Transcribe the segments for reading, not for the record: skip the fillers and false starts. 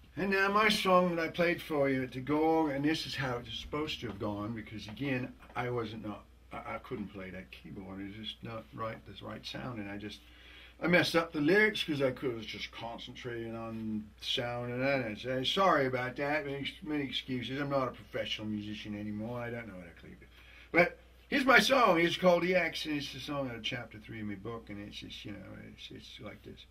And now my song that I played for you to go, and this is how it's supposed to have gone, because again, I couldn't play that keyboard. It was just not right, the right sound, and I messed up the lyrics because I was just concentrating on sound and that. And I say, sorry about that. Many excuses. I'm not a professional musician anymore. I don't know how to play it. But here's my song. It's called The X, and it's the song out of chapter 3 of my book, and it's just, it's like this.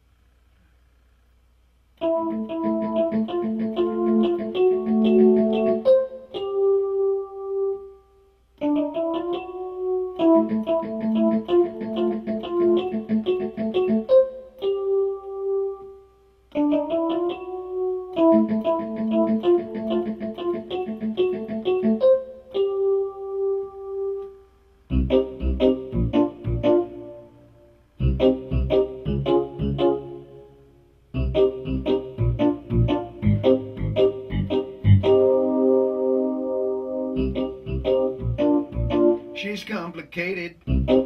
She's complicated.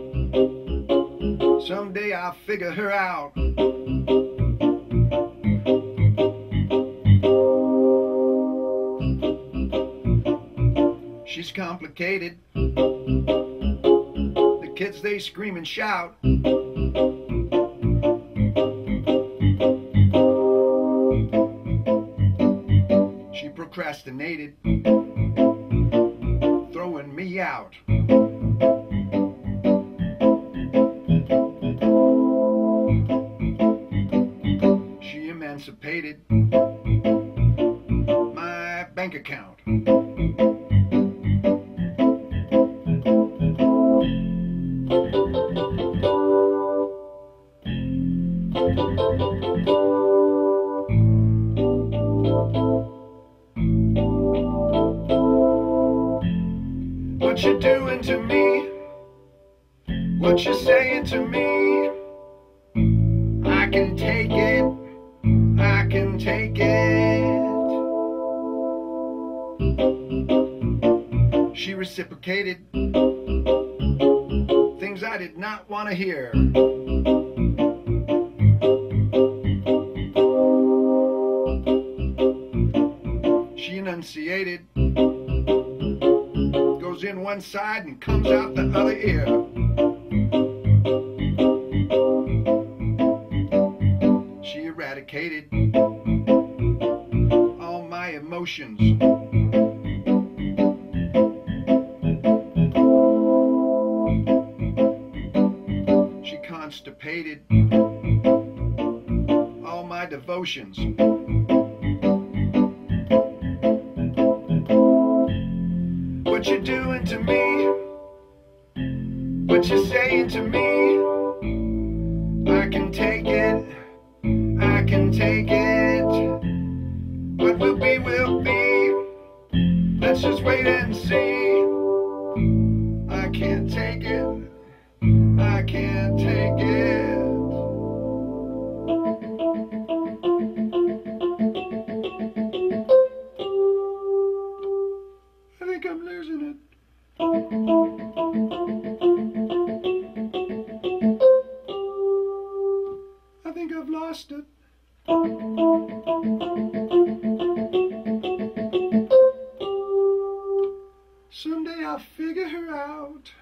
Someday I'll figure her out. She's complicated. The kids, they scream and shout. She procrastinated, throwing me out. She emancipated my bank account. What you doing to me? What you saying to me? I can take it. I can take it. She reciprocated things I did not want to hear. She enunciated, goes in one side and comes out the other ear. She eradicated all my emotions. She constipated all my devotions. What you doing to me? What you saying to me? I can take it. I can take it. What will be, will be. Let's just wait and see. I can't take it. I can't take it. I think I'm losing it. I think I've lost it. Someday I'll figure her out.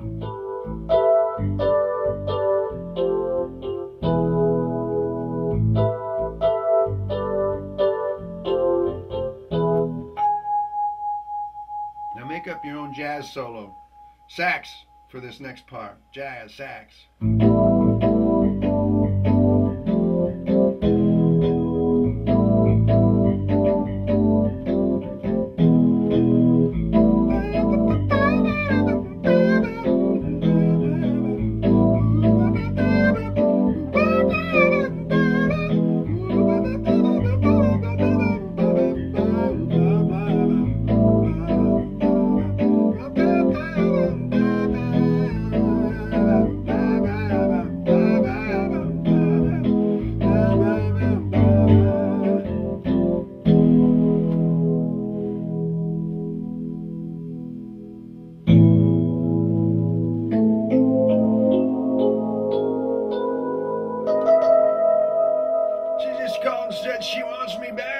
Now make up your own jazz solo. Sax for this next part. Jazz, sax. She just called and said she wants me back.